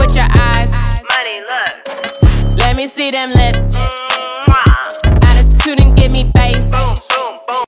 with your eyes. Money, look. Let me see them lips.